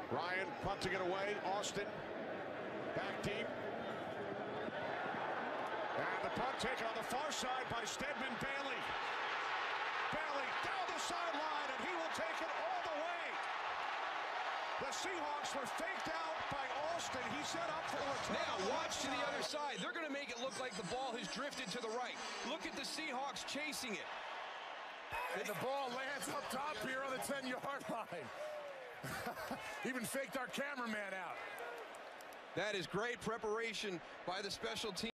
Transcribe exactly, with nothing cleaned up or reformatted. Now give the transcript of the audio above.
Ryan punting it away. Austin back deep. And the punt taken on the far side by Stedman Bailey. Bailey down the sideline, and he will take it all the way. The Seahawks were faked out by Austin. He set up for the return. Now watch to the other side. They're going to make it look like the ball has drifted to the right. Look at the Seahawks chasing it. And the ball lands up top here on the ten-yard line. Even faked our cameraman out. That is great preparation by the special team.